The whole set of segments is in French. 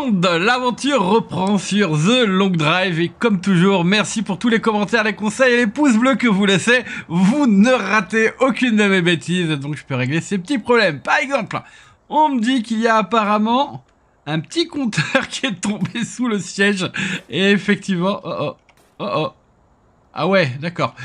monde, l'aventure reprend sur The Long Drive et comme toujours, merci pour tous les commentaires, les conseils et les pouces bleus que vous laissez. Vous ne ratez aucune de mes bêtises, donc je peux régler ces petits problèmes. Par exemple, on me dit qu'il y a apparemment un petit compteur qui est tombé sous le siège et effectivement... Ah ouais, d'accord.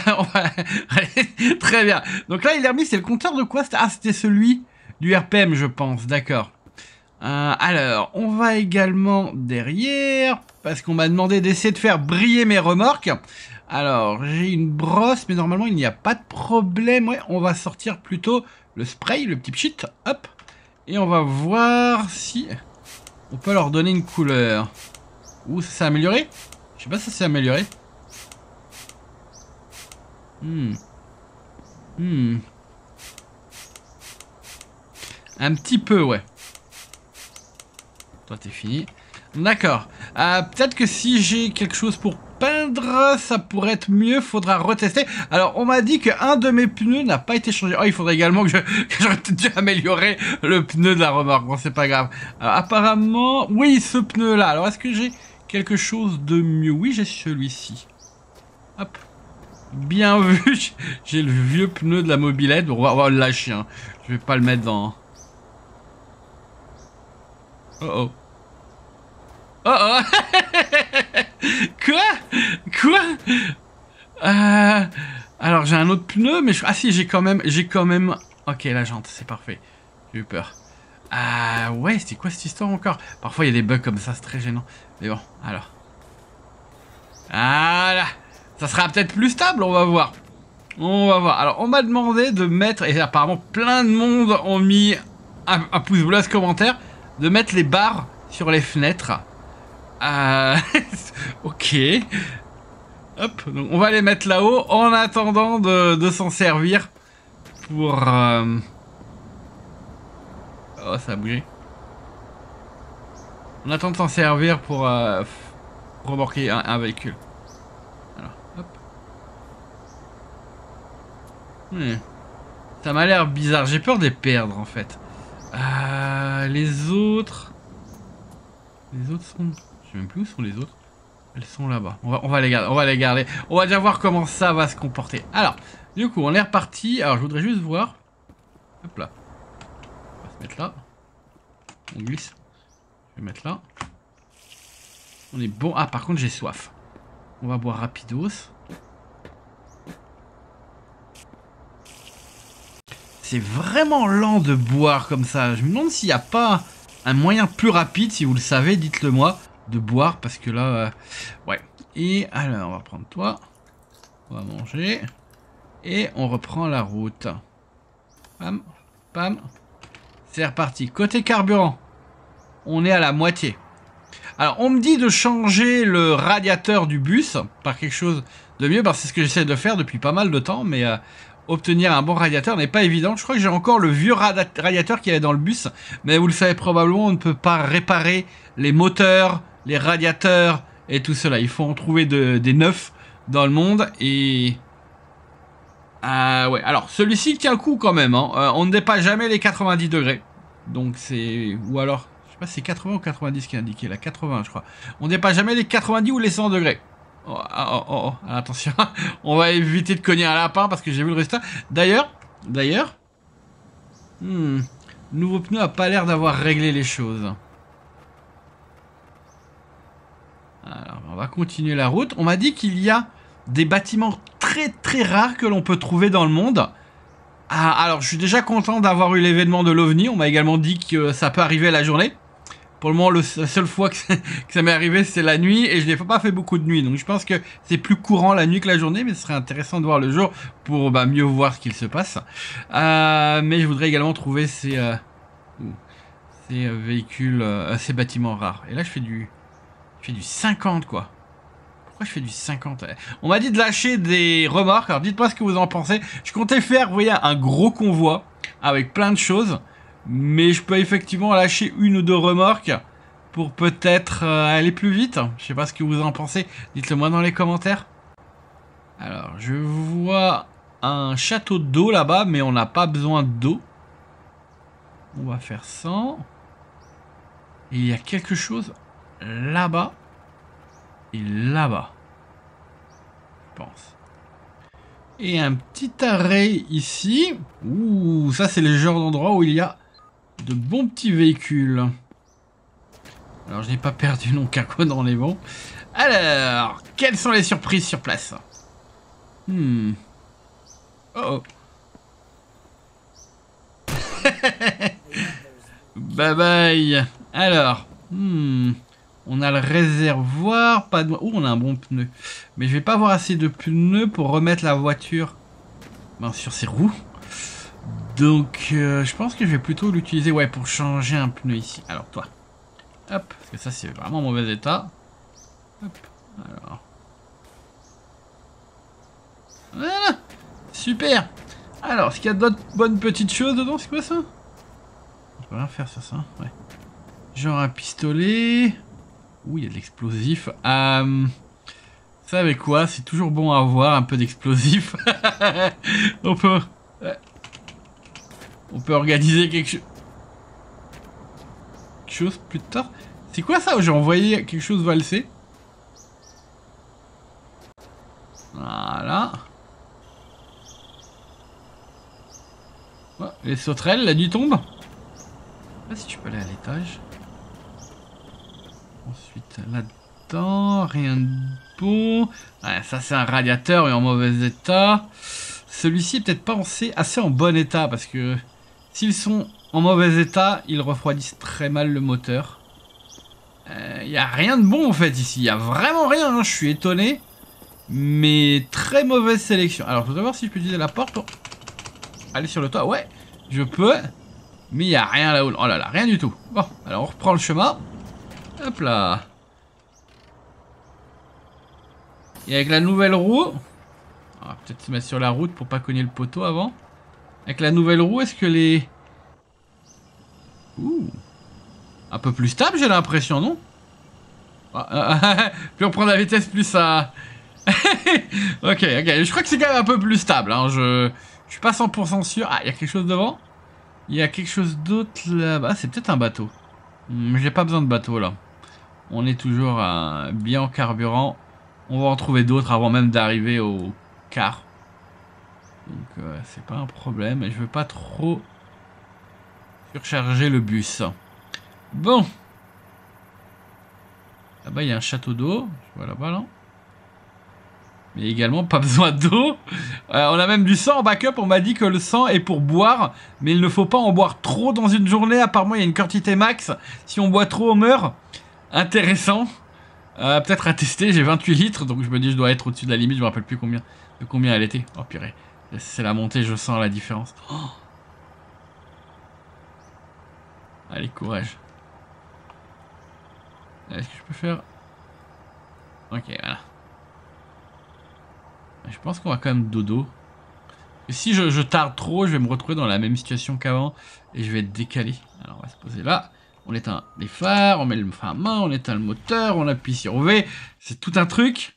Très bien. Donc là, il a remis, c'est le compteur de quoi? Ah, c'était celui du RPM, je pense, d'accord. Alors, on va également derrière, parce qu'on m'a demandé d'essayer de faire briller mes remorques. Alors, j'ai une brosse, mais normalement, il n'y a pas de problème. Ouais, on va sortir plutôt le spray, le petit pchit, hop. Et on va voir si on peut leur donner une couleur. Ouh, ça s'est amélioré? Je sais pas si ça s'est amélioré. Un petit peu, ouais. Toi, t'es fini. D'accord. Peut-être que si j'ai quelque chose pour peindre, ça pourrait être mieux. Faudra retester. Alors, on m'a dit qu'un de mes pneus n'a pas été changé. Oh, il faudrait également que j'aurais peut-être dû améliorer le pneu de la remorque. Bon, c'est pas grave. Alors, apparemment, oui, ce pneu-là. Alors, est-ce que j'ai quelque chose de mieux? Oui, j'ai celui-ci. Hop. Bien vu. J'ai le vieux pneu de la mobilette. On va le lâcher. Hein. Je vais pas le mettre dans... Oh oh. Oh oh. Quoi? Alors j'ai un autre pneu, mais ah si, j'ai quand même... Ok, la jante, c'est parfait. J'ai eu peur. Ouais, c'était quoi cette histoire encore? Parfois il y a des bugs comme ça, c'est très gênant. Mais bon, alors. Voilà. Ça sera peut-être plus stable, on va voir. On va voir. Alors on m'a demandé de mettre, et apparemment plein de monde ont mis un pouce bleu à ce commentaire, de mettre les barres sur les fenêtres. Ok. Hop, donc on va les mettre là-haut en attendant de s'en servir pour... Oh, ça a bougé. On attend de s'en servir pour remorquer un véhicule. Alors, hop. Ça m'a l'air bizarre, j'ai peur de les perdre en fait. Les autres... Les autres sont... Je sais même plus où sont les autres. Elles sont là-bas. On va les garder. On va les garder. On va déjà voir comment ça va se comporter. Alors, du coup, on est reparti. Alors, je voudrais juste voir. Hop là. On va se mettre là. On glisse. Je vais mettre là. On est bon. Ah, par contre, j'ai soif. On va boire rapidos. C'est vraiment lent de boire comme ça. Je me demande s'il n'y a pas un moyen plus rapide. Si vous le savez, dites-le moi. De boire parce que là ouais. Et alors on va prendre toi, on va manger et on reprend la route. Pam pam, c'est reparti. Côté carburant, on est à la moitié. Alors on me dit de changer le radiateur du bus par quelque chose de mieux, parce que c'est ce que j'essaie de faire depuis pas mal de temps, mais obtenir un bon radiateur n'est pas évident. Je crois que j'ai encore le vieux radiateur qu'il y avait dans le bus, mais vous le savez probablement, on ne peut pas réparer les moteurs, les radiateurs et tout cela. Il faut en trouver des neufs dans le monde et... ouais, alors celui-ci tient le coup quand même. Hein. On ne dépasse jamais les 90 degrés. Donc c'est... Ou alors, je sais pas si c'est 80 ou 90 qui est indiqué. Là, 80 je crois. On ne dépasse jamais les 90 ou les 100 degrés. Oh, attention. On va éviter de cogner un lapin parce que j'ai vu le résultat. D'ailleurs... nouveau pneu a pas l'air d'avoir réglé les choses. Alors, on va continuer la route. On m'a dit qu'il y a des bâtiments très très rares que l'on peut trouver dans le monde. Alors, je suis déjà content d'avoir eu l'événement de l'OVNI. On m'a également dit que ça peut arriver la journée. Pour le moment, la seule fois que ça m'est arrivé, c'est la nuit. Et je n'ai pas fait beaucoup de nuit. Donc, je pense que c'est plus courant la nuit que la journée. Mais ce serait intéressant de voir le jour pour mieux voir ce qu'il se passe. Mais je voudrais également trouver ces véhicules, ces bâtiments rares. Et là, je fais du 50 quoi. Pourquoi je fais du 50? On m'a dit de lâcher des remorques. Alors dites-moi ce que vous en pensez. Je comptais faire, vous voyez, un gros convoi avec plein de choses. Mais je peux effectivement lâcher une ou deux remorques pour peut-être aller plus vite. Je sais pas ce que vous en pensez. Dites-le moi dans les commentaires. Alors je vois un château d'eau là-bas, mais on n'a pas besoin d'eau. On va faire 100. Et il y a quelque chose là-bas. Et là-bas. Je pense. Et un petit arrêt ici. Ouh, ça c'est le genre d'endroit où il y a de bons petits véhicules. Alors je n'ai pas perdu non qu'un coin dans les bons. Alors, quelles sont les surprises sur place? Oh oh. Bye bye. Alors, on a le réservoir, pas de... on a un bon pneu. Mais je vais pas avoir assez de pneus pour remettre la voiture sur ses roues. Donc, je pense que je vais plutôt l'utiliser, ouais, pour changer un pneu ici. Alors, toi. Hop, parce que ça, c'est vraiment en mauvais état. Hop, alors. Voilà, super. Alors, est-ce qu'il y a d'autres bonnes petites choses dedans? C'est quoi ça? On peut rien faire sur ça, ouais. Genre un pistolet. Ouh, il y a de l'explosif. Vous savez quoi? C'est toujours bon à avoir un peu d'explosif. on peut... On peut organiser quelque chose plus tard. C'est quoi ça? J'ai envoyé quelque chose valser. Voilà. Oh, les sauterelles, la nuit tombe. Je sais pas si tu peux aller à l'étage. Ensuite, là-dedans, rien de bon. Ouais, ça c'est un radiateur mais en mauvais état. Celui-ci est peut-être pas assez en bon état parce que s'ils sont en mauvais état, ils refroidissent très mal le moteur. Il n'y a rien de bon en fait ici, il n'y a vraiment rien, hein. Je suis étonné. Mais très mauvaise sélection. Alors je voudrais voir si je peux utiliser la porte pour aller sur le toit. Ouais, je peux. Mais il n'y a rien là-haut. Oh là là, rien du tout. Bon, alors on reprend le chemin. Hop là. Et avec la nouvelle roue... On va peut-être se mettre sur la route pour pas cogner le poteau avant. Avec la nouvelle roue, est-ce que les... Ouh. Un peu plus stable, j'ai l'impression, non? Plus on prend la vitesse, plus ça... ok, je crois que c'est quand même un peu plus stable. Hein. Je suis pas 100% sûr. Ah, il y a quelque chose devant? Il y a quelque chose d'autre là-bas. C'est peut-être un bateau. J'ai pas besoin de bateau là. On est toujours bien en carburant. On va en trouver d'autres avant même d'arriver au car. Donc c'est pas un problème. Je veux pas trop surcharger le bus. Bon. Là-bas il y a un château d'eau. Je vois là-bas là. Mais également pas besoin d'eau. On a même du sang en backup. On m'a dit que le sang est pour boire. Mais il ne faut pas en boire trop dans une journée. Apparemment il y a une quantité max. Si on boit trop on meurt. Intéressant. Peut-être à tester. J'ai 28 litres. Donc je me dis je dois être au-dessus de la limite. Je me rappelle plus de combien elle était. Oh purée. C'est la montée. Je sens la différence. Oh. Allez courage. Est-ce que je peux faire... Ok voilà. Je pense qu'on va quand même dodo. Et si je tarde trop, je vais me retrouver dans la même situation qu'avant. Et je vais être décalé. Alors on va se poser là. On éteint les phares, on met le frein à main, on éteint le moteur, on appuie sur V. C'est tout un truc.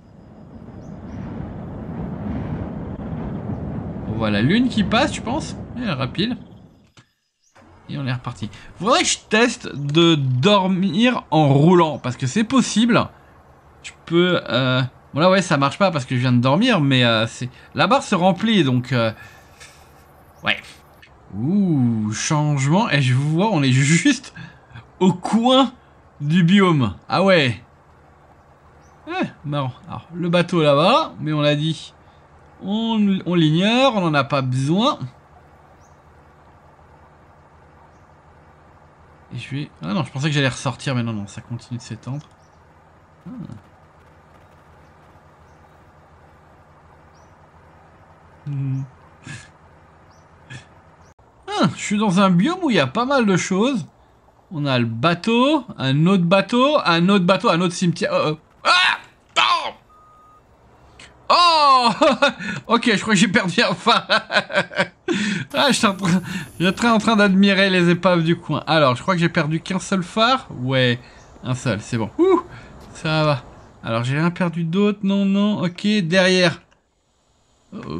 On voit la lune qui passe, tu penses? Rapide. Et on est reparti. Faudrait que je teste de dormir en roulant. Parce que c'est possible. Je peux... Bon là ouais ça marche pas parce que je viens de dormir. Mais c'est... La barre se remplit donc... Ouais. Ouh, changement. Et je vous vois, on est juste au coin du biome. Ah ouais. Marrant. Alors, le bateau là-bas. Mais on l'a dit. On l'ignore, on n'en a pas besoin. Et je vais... Ah non, je pensais que j'allais ressortir, mais non, non, ça continue de s'étendre. Je suis dans un biome où il y a pas mal de choses. On a le bateau, un autre bateau, un autre bateau, un autre cimetière. Ah oh, oh ok, je crois que j'ai perdu un phare. Ah, j'étais en train d'admirer les épaves du coin. Alors, je crois que j'ai perdu qu'un seul phare. Ouais, un seul, c'est bon. Ouh, ça va. Alors, j'ai rien perdu d'autre. Non, non, ok, derrière. Oh.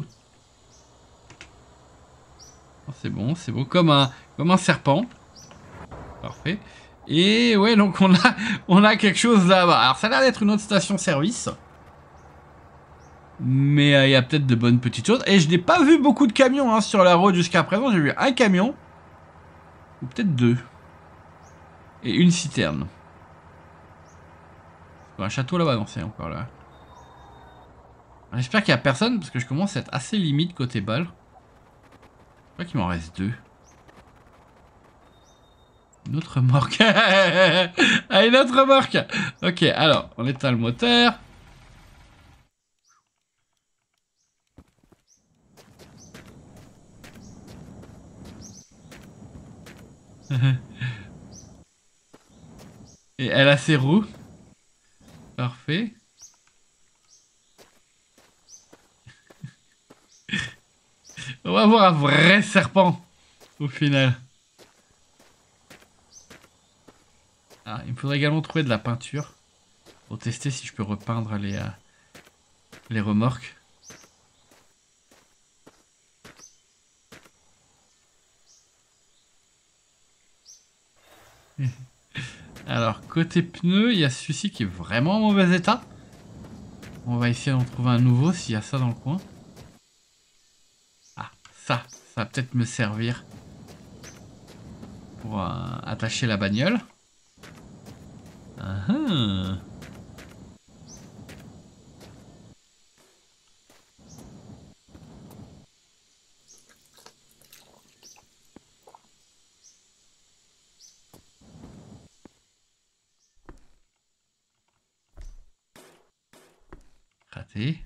C'est bon, comme un serpent. Parfait. Et ouais, donc on a quelque chose là-bas. Alors ça a l'air d'être une autre station-service. Mais il y a peut-être de bonnes petites choses. Et je n'ai pas vu beaucoup de camions hein, sur la route jusqu'à présent. J'ai vu un camion. Ou peut-être deux. Et une citerne. Un château là-bas, non, c'est encore là. J'espère qu'il n'y a personne parce que je commence à être assez limite côté balle. Je crois qu'il m'en reste deux. Une autre remorque. Ah, une autre remorque. Ok, alors, on éteint le moteur. Et elle a ses roues. Parfait. On va avoir un vrai serpent au final. Ah, il me faudrait également trouver de la peinture pour tester si je peux repeindre les remorques. Alors, côté pneus, il y a celui-ci qui est vraiment en mauvais état. On va essayer d'en trouver un nouveau s'il y a ça dans le coin. Ah, ça va peut-être me servir pour attacher la bagnole. Raté.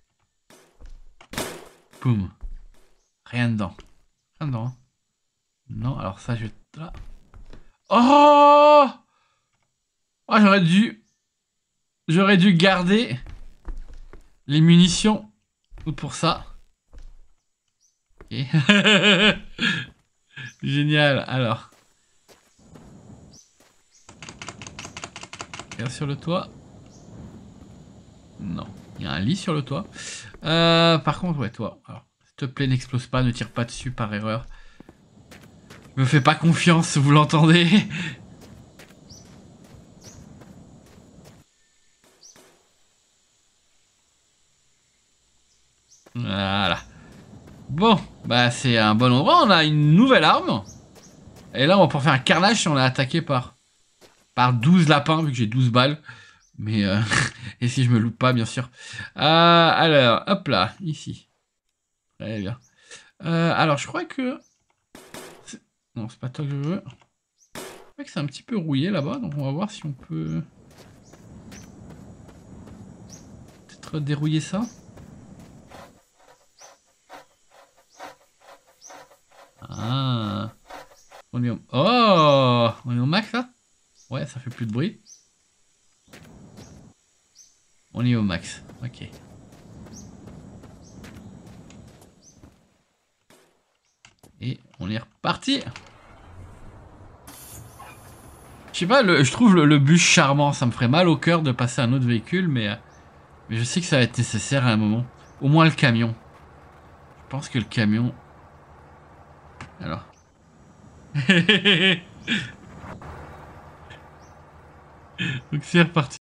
Boum. Rien dedans. Rien dedans. Non, alors ça, je... Là. Oh! Oh, j'aurais dû garder les munitions pour ça. Ok. Génial. Alors. Regarde sur le toit. Non. Il y a un lit sur le toit. Par contre, ouais, toi. Alors, s'il te plaît, n'explose pas, ne tire pas dessus par erreur. Je me fais pas confiance, vous l'entendez? Voilà. Bon, bah c'est un bon endroit. On a une nouvelle arme. Et là, on va pouvoir faire un carnage si on est attaqué par 12 lapins, vu que j'ai 12 balles. Mais, et si je me loupe pas, bien sûr. Alors, hop là, ici. Très bien. Alors, je crois que... Non, c'est pas toi que je veux. Je crois que c'est un petit peu rouillé là-bas, donc on va voir si on peut... peut-être dérouiller ça. Ah. On est au... Oh, on est au max là? Ouais, ça fait plus de bruit. On est au max, ok. Et on est reparti. Je sais pas, je trouve le bus charmant. Ça me ferait mal au cœur de passer à un autre véhicule, mais je sais que ça va être nécessaire à un moment. Au moins le camion. Je pense que le camion... Alors... Donc c'est reparti.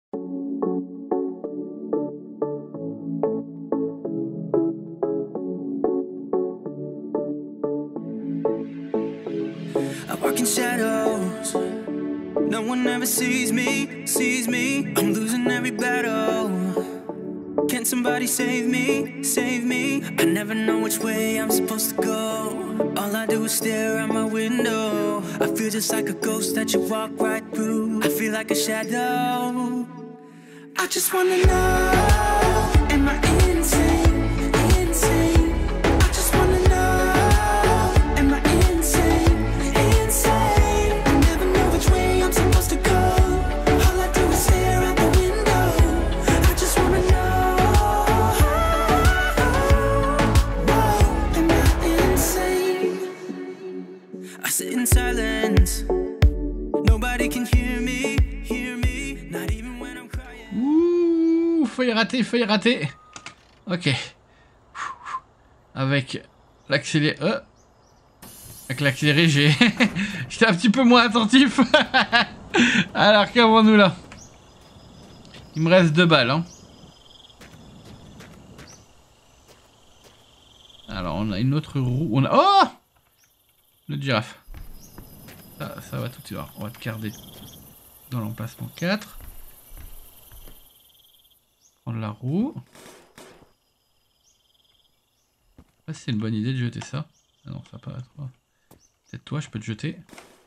I walk in shadows. No one ever sees me, sees me. I'm losing every battle. Can somebody save me, save me? I never know which way I'm supposed to go. All I do is stare out my window. I feel just like a ghost that you walk right through. I feel like a shadow. I just wanna know, am I insane, insane? I just wanna know, am I insane, insane? I never know which way I'm supposed to go. All I do is stare out the window. I just wanna know, am I insane? I sit in silence. Nobody can hear me, not even when I'm crying. Ouh, feuille ratée. Ok. Avec l'accéléré, j'étais un petit peu moins attentif. Alors, qu'avons-nous là? Il me reste 2 balles. Hein. Alors, on a une autre roue. On a... Oh! Le girafe. Ça va tout de suite. On va te garder dans l'emplacement 4. Prendre la roue. Je sais pas si c'est une bonne idée de jeter ça. Ah non, ça va pas être... Peut-être toi, je peux te jeter.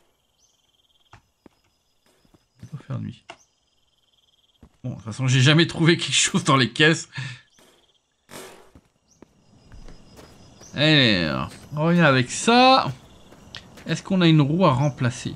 Il va faire nuit. Bon, de toute façon, j'ai jamais trouvé quelque chose dans les caisses. Allez, on revient avec ça. Est-ce qu'on a une roue à remplacer?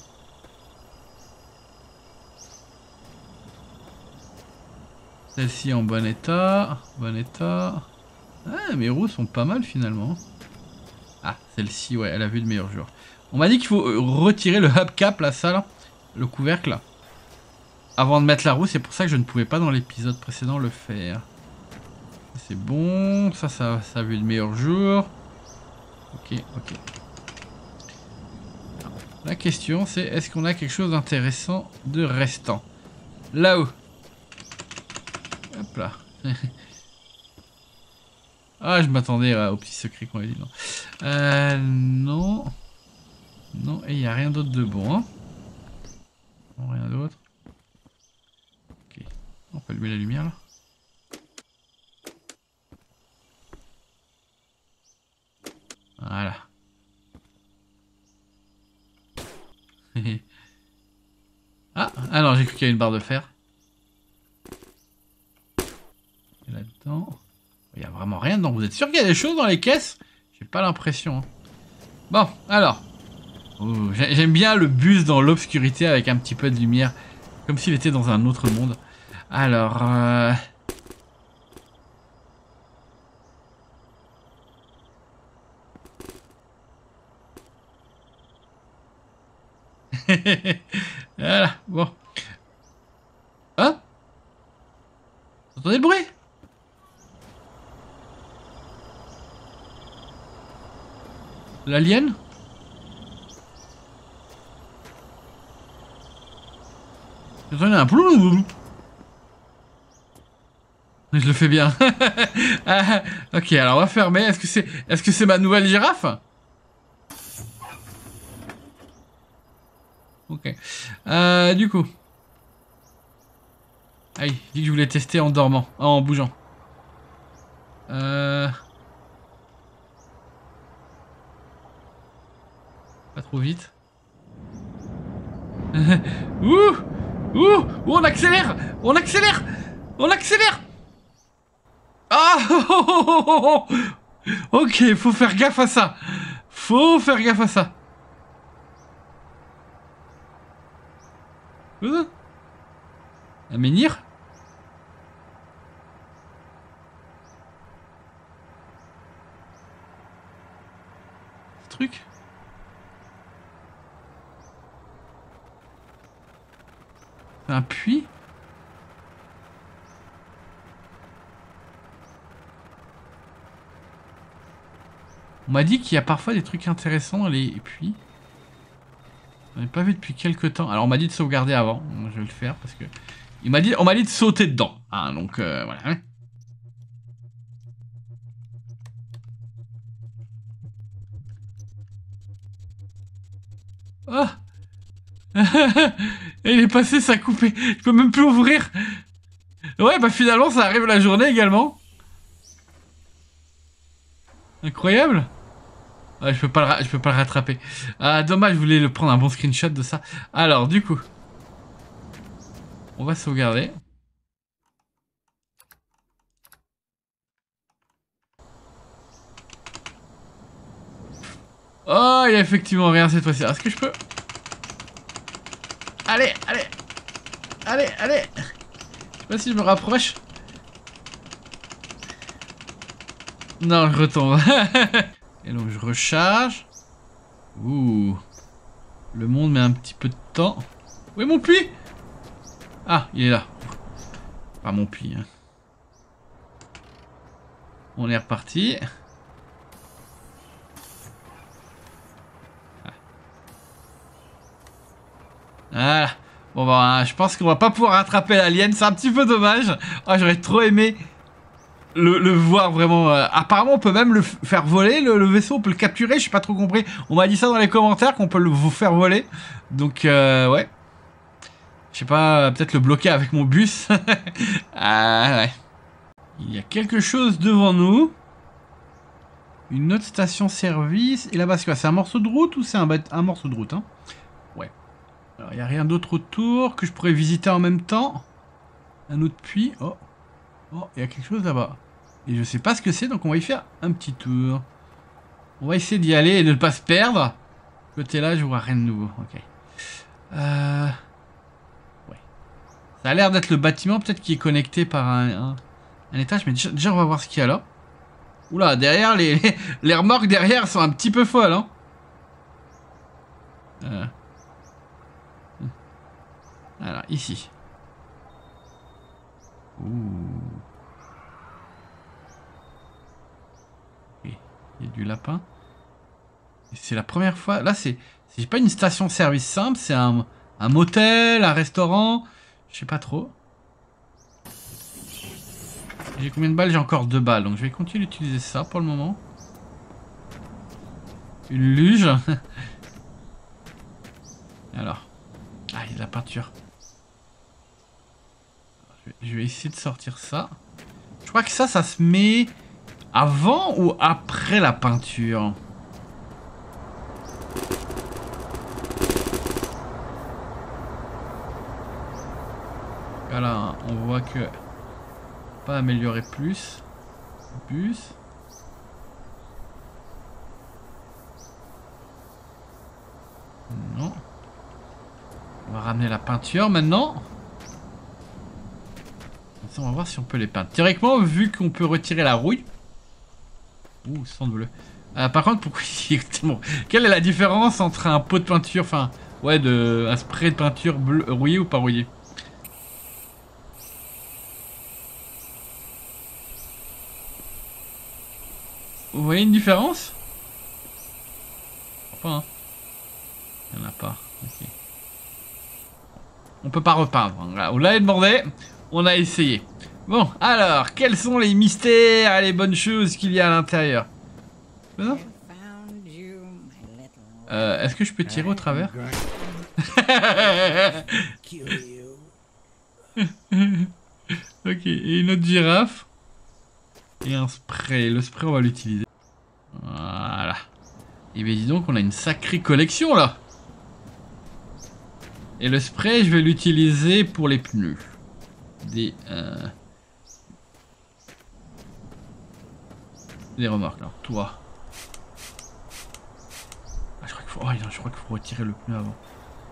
Celle-ci en bon état. Bon état. Ah, mes roues sont pas mal finalement. Ah, celle-ci, ouais, elle a vu de meilleurs jours. On m'a dit qu'il faut retirer le hubcap, là, ça, là. Le couvercle, là. Avant de mettre la roue, c'est pour ça que je ne pouvais pas dans l'épisode précédent le faire. C'est bon, ça a vu de meilleurs jours. Ok. Alors, la question, c'est est-ce qu'on a quelque chose d'intéressant de restant? Là-haut. Hop là. Ah, je m'attendais au petit secret qu'on a dit. Non. Non. Non, et il n'y a rien d'autre de bon. Hein. Non, rien d'autre. Ok. On peut allumer la lumière là. Voilà. Ah non, j'ai cru qu'il y avait une barre de fer. Et là-dedans... Il n'y a vraiment rien dedans. Vous êtes sûr qu'il y a des choses dans les caisses? J'ai pas l'impression. Hein. Bon, alors. J'aime bien le bus dans l'obscurité avec un petit peu de lumière. Comme s'il était dans un autre monde. Alors... voilà, bon. Hein? Vous entendez le bruit? L'alien? J'entendais un plou. Je le fais bien. Ah, ok, alors on va fermer. Est-ce que c'est ma nouvelle girafe? Ok. Du coup. Ah oui, je dis que je voulais tester en dormant, en bougeant. Pas trop vite. Ouh, ouh, on accélère, on accélère, on accélère. Ah, ok, faut faire gaffe à ça. Faut faire gaffe à ça. Un menhir? Ce truc? Un puits? On m'a dit qu'il y a parfois des trucs intéressants dans les puits. On n'ai pas vu depuis quelques temps. Alors on m'a dit de sauvegarder avant. Je vais le faire parce que... on m'a dit de sauter dedans. Hein, donc voilà. Oh. Il est passé, ça a coupé. Je peux même plus ouvrir. Ouais, bah finalement ça arrive la journée également. Incroyable. Ouais, je peux pas le rattraper. Ah, dommage, je voulais le prendre un bon screenshot de ça. Alors, du coup, on va sauvegarder. Oh, il y a effectivement rien cette fois-ci. Est-ce que je peux... Allez, allez. Allez, allez. Je sais pas si je me rapproche. Non, je retombe. Et donc je recharge. Ouh. Le monde met un petit peu de temps. Où est mon puits? Ah, il est là. Pas mon puits. Hein. On est reparti. Voilà. Bon bah, je pense qu'on va pas pouvoir rattraper l'alien, c'est un petit peu dommage. Oh, j'aurais trop aimé le voir vraiment. Apparemment, on peut même le faire voler, le vaisseau, on peut le capturer, je suis pas trop compris. On m'a dit ça dans les commentaires, qu'on peut vous faire voler. Donc, ouais. Je sais pas, peut-être le bloquer avec mon bus. Ah, ouais. Il y a quelque chose devant nous. Une autre station-service. Et là-bas, c'est quoi? C'est un morceau de route ou c'est un morceau de route, hein? Ouais. Alors, il n'y a rien d'autre autour que je pourrais visiter en même temps. Un autre puits. Oh. Oh, il y a quelque chose là-bas. Et je sais pas ce que c'est, donc on va y faire un petit tour. On va essayer d'y aller et de ne pas se perdre. Côté là, je vois rien de nouveau. Ok. Ouais. Ça a l'air d'être le bâtiment, peut-être qui est connecté par un étage. Mais déjà, on va voir ce qu'il y a là. Oula, derrière, les remorques derrière sont un petit peu folles, hein. Alors, ici. Ouh. Il y a du lapin. C'est la première fois. Là, c'est pas une station-service simple, c'est un motel, un restaurant. Je sais pas trop. J'ai combien de balles? J'ai encore 2 balles, donc je vais continuer d'utiliser ça pour le moment. Une luge. Alors. Ah, il y a de la peinture. Je vais essayer de sortir ça. Je crois que ça se met avant ou après la peinture. Voilà, on voit que pas améliorer plus. Bus. Non. On va ramener la peinture maintenant. On va voir si on peut les peindre. Théoriquement, vu qu'on peut retirer la rouille. Ouh, sang de bleu. Par contre, pourquoi bon, quelle est la différence entre un pot de peinture, enfin, ouais, un spray de peinture bleu, rouillé ou pas rouillé? Vous voyez une différence? Pas, hein. Il n'y en a pas. Ok. On peut pas repeindre. Voilà. On l'a demandé. On a essayé. Bon, alors, quels sont les mystères et les bonnes choses qu'il y a à l'intérieur? Est-ce que je peux tirer au travers? Ok, et une autre girafe. Et un spray. Le spray, on va l'utiliser. Voilà. Et bien dis donc, on a une sacrée collection là. Et le spray, je vais l'utiliser pour les pneus. Des remorques. Alors, toi. Ah, je crois qu'il faut retirer le pneu avant.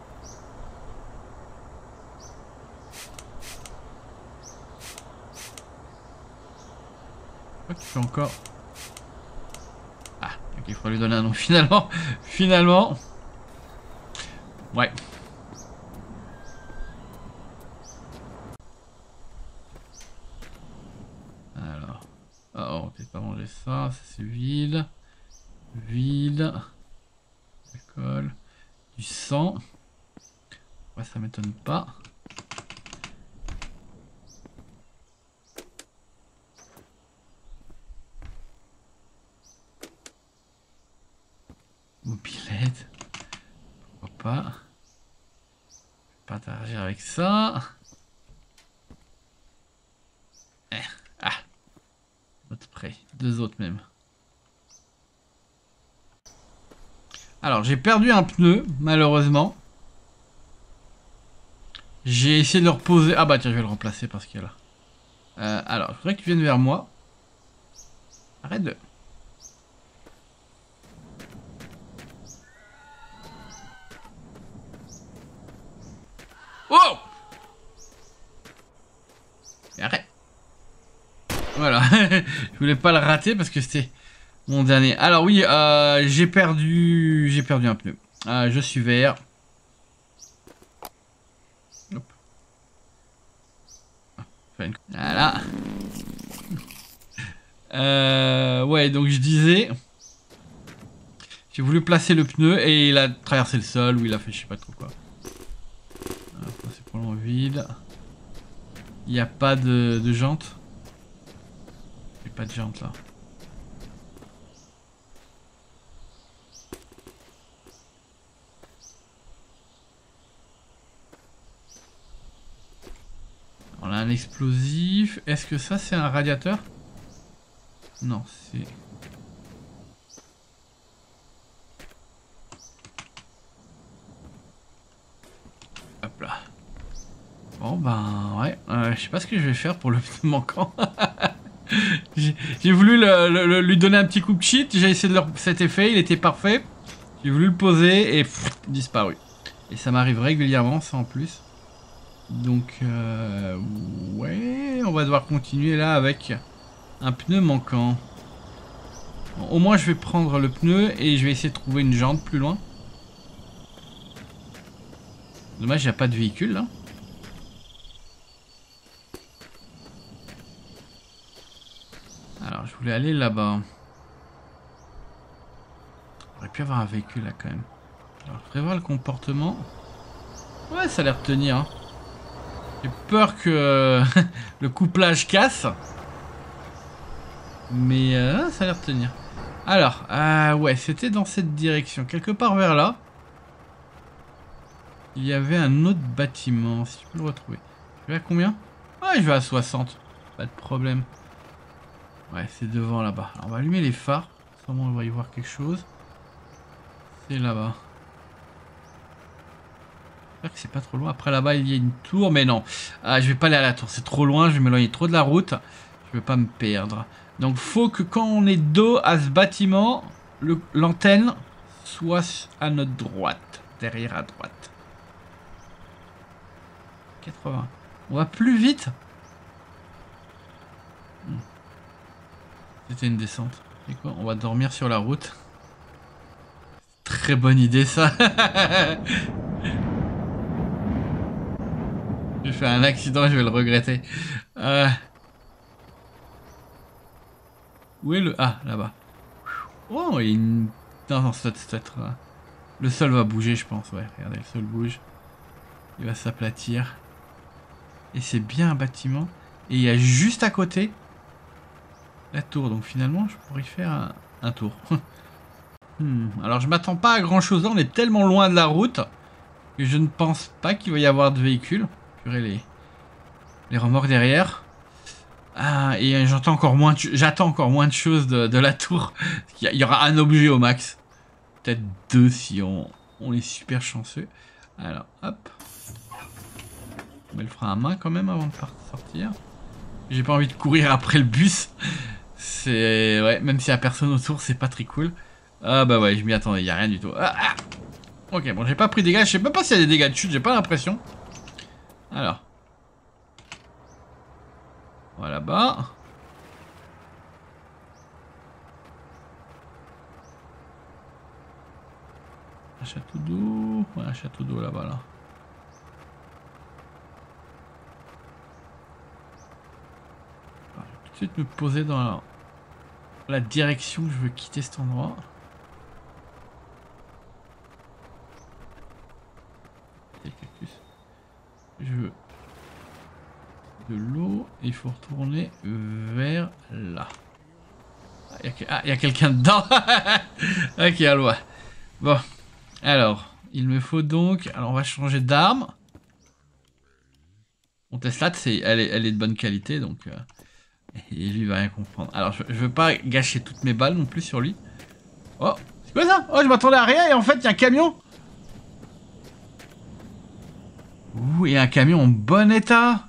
Je crois qu'il fait encore... Ah, ok, il faudra lui donner un nom finalement. Finalement. Ouais. Alors. Oh, on va peut-être pas manger ça. Ça c'est vide. Vide. Alcool. Du sang. Ouais, ça m'étonne pas. Mobilette. Pourquoi pas. Je vais pas interagir avec ça. Ah. Autre spray. 2 autres même. Alors, j'ai perdu un pneu, malheureusement. J'ai essayé de le reposer. Ah bah tiens, je vais le remplacer parce qu'il est là. Alors, il faudrait que tu viennes vers moi. Arrête de... Oh! Arrête. Voilà. Je voulais pas le rater parce que c'était mon dernier. Alors oui, j'ai perdu un pneu. Je suis vert. Hop. Voilà. Ouais, donc je disais... J'ai voulu placer le pneu et il a traversé le sol ou il a fait je sais pas trop quoi. vide. Il n'y a pas de jantes. Il n'y a pas de jantes là. On a un explosif. Est-ce que ça c'est un radiateur? Non, c'est... Hop là. Bon ben ouais, je sais pas ce que je vais faire pour le pneu manquant. J'ai voulu lui donner un petit coup de cheat, j'ai essayé de cet effet, il était parfait. J'ai voulu le poser et disparu. Et ça m'arrive régulièrement ça en plus. Donc ouais, on va devoir continuer là avec un pneu manquant. Bon, au moins je vais prendre le pneu et je vais essayer de trouver une jante plus loin. Dommage, il n'y a pas de véhicule là. Alors je voulais aller là-bas. Il aurait pu avoir un véhicule là quand même. Alors je prévois le comportement. Ouais, ça a l'air de tenir. Hein. J'ai peur que le couplage casse. Mais ça a l'air de tenir. Alors, ouais, c'était dans cette direction. Quelque part vers là. Il y avait un autre bâtiment. Si je peux le retrouver. Je vais à combien? Ouais, je vais à 60. Pas de problème. Ouais, c'est devant là-bas. On va allumer les phares. Sûrement on va y voir quelque chose. C'est là-bas. J'espère que c'est pas trop loin. Après là-bas il y a une tour, mais non. Je vais pas aller à la tour, c'est trop loin, je vais m'éloigner trop de la route. Je veux pas me perdre. Donc faut que quand on est dos à ce bâtiment, l'antenne soit à notre droite. Derrière à droite. 80. On va plus vite. C'était une descente. C'est quoi? On va dormir sur la route. Très bonne idée ça. J'ai fait un accident, je vais le regretter. Où est le... Ah, là-bas. Oh, il y a une... Non, ça doit être... Le sol va bouger, je pense. Ouais, regardez, le sol bouge. Il va s'aplatir. Et c'est bien un bâtiment. Et il y a juste à côté la tour. Donc finalement, je pourrais y faire un tour. Alors, je m'attends pas à grand-chose. On est tellement loin de la route que je ne pense pas qu'il va y avoir de véhicules. Les remorques derrière. Et j'attends encore moins de choses de la tour. Il y aura un objet au max. Peut-être deux si on est super chanceux. Alors, hop. On met le frein à main quand même avant de sortir. J'ai pas envie de courir après le bus. C'est... Ouais, même s'il y a personne autour, c'est pas très cool. Ah bah ouais, je m'y attendais, il y a rien du tout. Ok, bon, j'ai pas pris de dégâts. Je sais même pas s'il y a des dégâts de chute, j'ai pas l'impression. Alors. Voilà là-bas. Un château d'eau. Ouais, un château d'eau là-bas là. Je vais tout de suite me poser dans la direction que je veux quitter cet endroit. Des cactus. Je veux de l'eau et il faut retourner vers là. Il y a quelqu'un dedans. Ok, on le voit. Bon, alors, il me faut donc... Alors, on va changer d'arme. Mon Tesla, elle est de bonne qualité, donc... et lui, il va rien comprendre. Alors, je veux pas gâcher toutes mes balles non plus sur lui. Oh, c'est quoi ça? Oh, je m'attendais à rien et en fait, il y a un camion. Ouh, il y a un camion en bon état.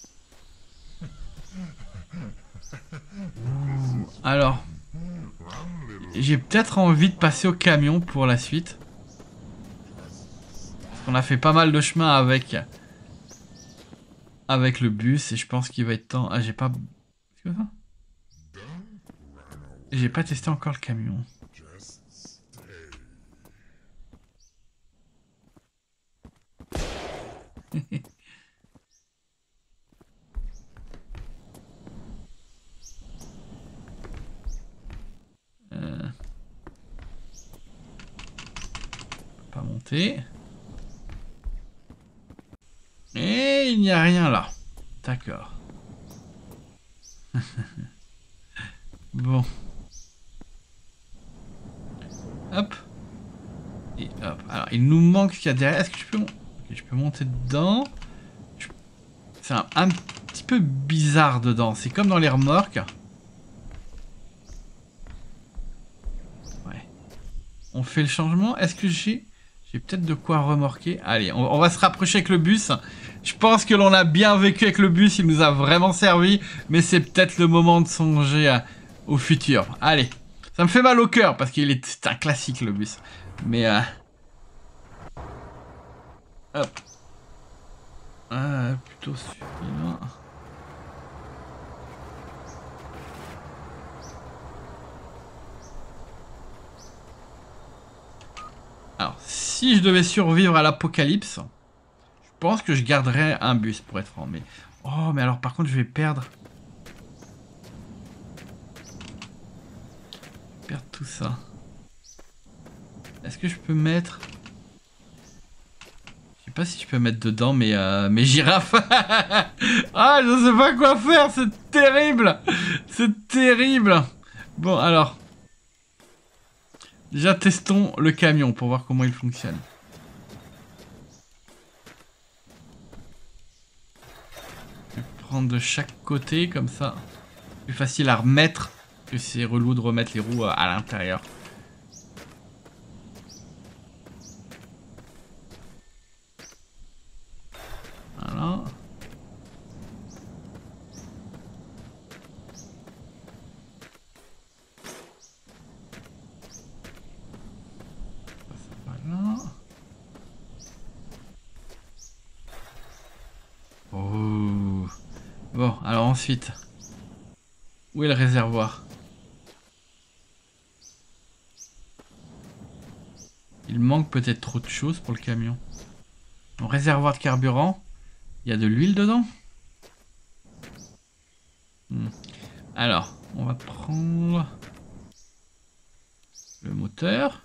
Alors, j'ai peut-être envie de passer au camion pour la suite. Parce qu'on a fait pas mal de chemin avec le bus et je pense qu'il va être temps... Ah, j'ai pas... C'est quoi ça? J'ai pas testé encore le camion. Pas monter. Et n'y a rien là. D'accord. Bon. Hop. Et hop. Alors, il nous manque ce qu'il y a derrière. Est-ce que je peux monter dedans? C'est un petit peu bizarre dedans. C'est comme dans les remorques. Ouais. On fait le changement. Est-ce que j'ai peut-être de quoi remorquer? Allez, on va se rapprocher avec le bus. Je pense que l'on a bien vécu avec le bus. Il nous a vraiment servi. Mais c'est peut-être le moment de songer au futur. Allez. Ça me fait mal au cœur parce c'est un classique le bus. Mais hop. Plutôt celui-là. Alors, si je devais survivre à l'apocalypse, je pense que je garderais un bus pour être franc. Mais oh, mais alors par contre, je vais perdre tout ça. Est-ce que je peux mettre... Je sais pas si je peux mettre dedans mes girafes. Ah, je sais pas quoi faire, c'est terrible. C'est terrible. Bon, alors. Déjà, testons le camion pour voir comment il fonctionne. Je vais prendre de chaque côté, comme ça. Plus facile à remettre que c'est relou de remettre les roues à l'intérieur. Voilà. Voilà. Oh. Bon, alors ensuite. Où est le réservoir? Il manque peut-être trop de choses pour le camion. Mon réservoir de carburant. Il y a de l'huile dedans? Alors, on va prendre le moteur.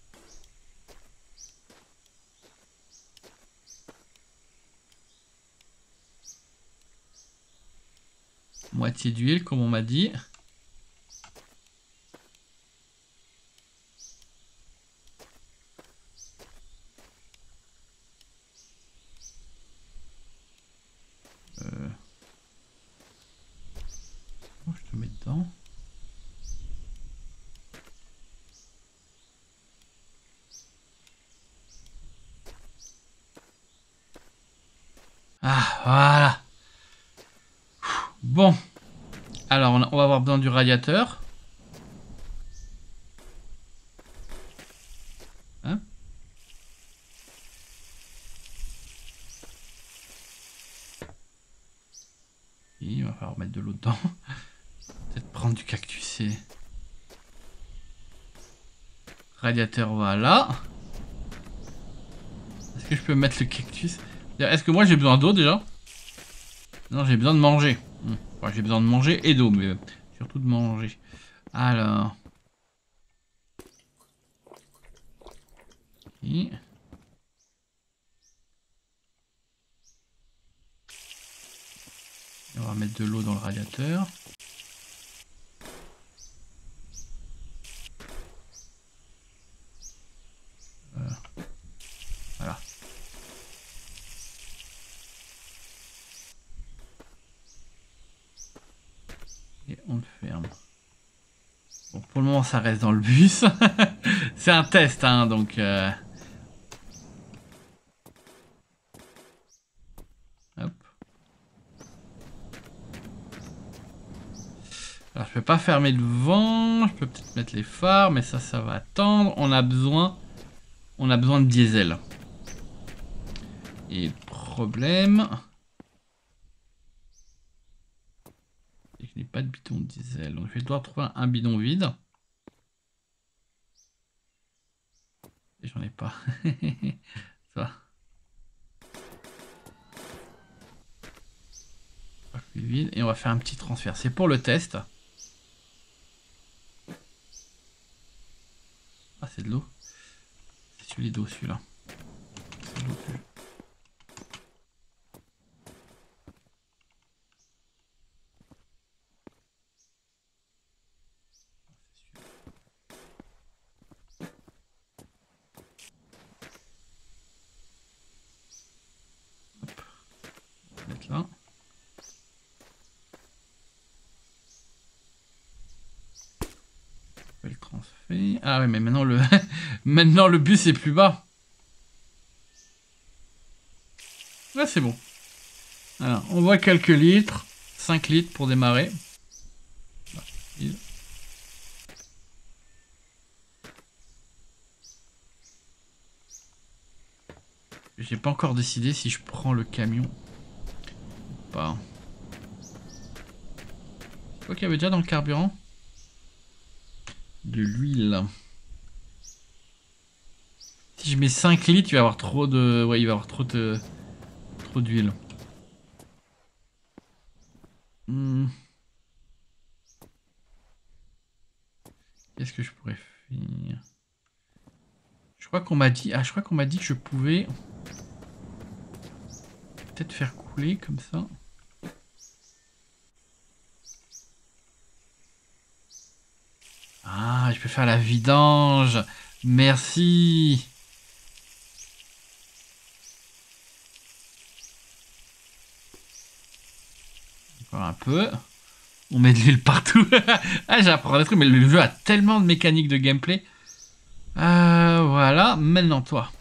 Moitié d'huile, comme on m'a dit. Je te mets dedans. Ah, voilà. Bon. Alors, on va avoir besoin du radiateur. Hein? Et il va falloir mettre de l'eau dedans. Peut-être prendre du cactus et... Radiateur, voilà. Est-ce que je peux mettre le cactus? Est-ce que moi j'ai besoin d'eau déjà? Non, j'ai besoin de manger. Ouais, j'ai besoin de manger et d'eau, mais surtout de manger. Alors. Et... on va mettre de l'eau dans le radiateur. Voilà. Et on le ferme. Bon, pour le moment, ça reste dans le bus. C'est un test, hein, donc... Hop. Alors, je peux pas fermer le vent. Je peux peut-être mettre les phares, mais ça va attendre. On a besoin de diesel. Et le problème... c'est que je n'ai pas de bidon de diesel. Donc, je vais devoir trouver un bidon vide. Et j'en ai pas. Ça. Vide. Et on va faire un petit transfert. C'est pour le test. Ah, c'est de l'eau. C'est celui d'eau, celui-là. mettre là. Je vais le transférer. Ah ouais, mais maintenant le, maintenant le bus est plus bas. Là, c'est bon. Alors, on voit quelques litres. 5 litres pour démarrer. J'ai pas encore décidé si je prends le camion ou pas. C'est quoi qu'il y avait déjà dans le carburant? De l'huile. Si je mets 5 litres, il va y avoir trop de... Ouais, il va y avoir trop d'huile. Qu'est-ce que je pourrais faire? Je crois qu'on m'a dit... Ah, je crois qu'on m'a dit que je pouvais... peut-être faire couler comme ça. Ah, je peux faire la vidange. Merci. Encore un peu. On met de l'huile partout. Ah, j'apprends des trucs, mais le jeu a tellement de mécaniques de gameplay. Voilà, maintenant toi.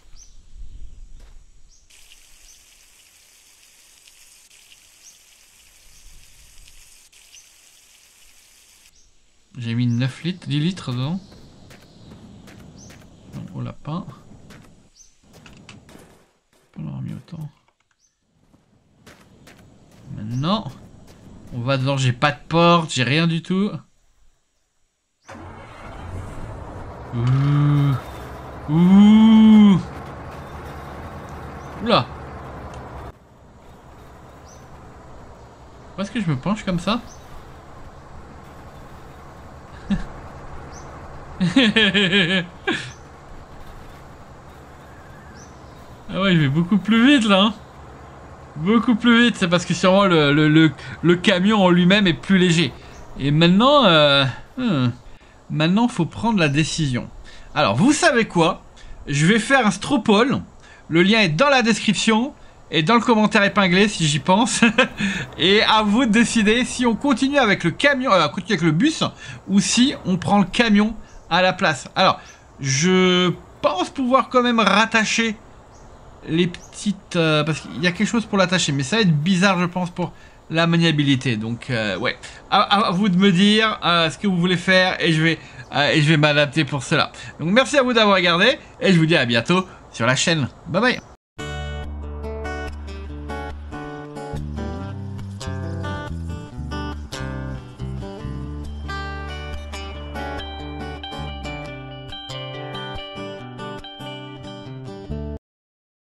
J'ai mis 9 litres, 10 litres dedans. Non, au lapin. On en a mis autant. Maintenant, on va dedans. J'ai pas de porte, j'ai rien du tout. Ouh. Ouh. Oula. Pourquoi est-ce que je me penche comme ça? Ah ouais, je vais beaucoup plus vite là. Hein. Beaucoup plus vite, c'est parce que sûrement le camion en lui-même est plus léger. Et maintenant, maintenant, faut prendre la décision. Alors, vous savez quoi? Je vais faire un straw poll. Le lien est dans la description et dans le commentaire épinglé si j'y pense. Et à vous de décider si on continue avec le camion, continue avec le bus, ou si on prend le camion à la place. Alors, je pense pouvoir quand même rattacher les petites... parce qu'il y a quelque chose pour l'attacher, mais ça va être bizarre, je pense, pour la maniabilité. Donc, ouais. À vous de me dire ce que vous voulez faire et je vais m'adapter pour cela. Donc, merci à vous d'avoir regardé et je vous dis à bientôt sur la chaîne. Bye bye.